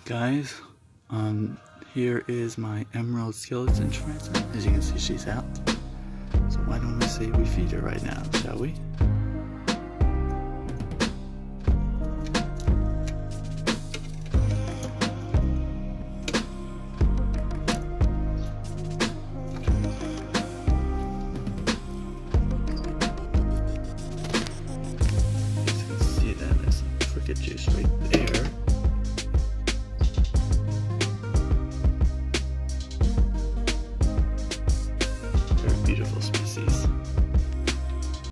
Guys, here is my emerald skeleton shrine. As you can see, she's out. So why don't we say we feed her right now, shall we?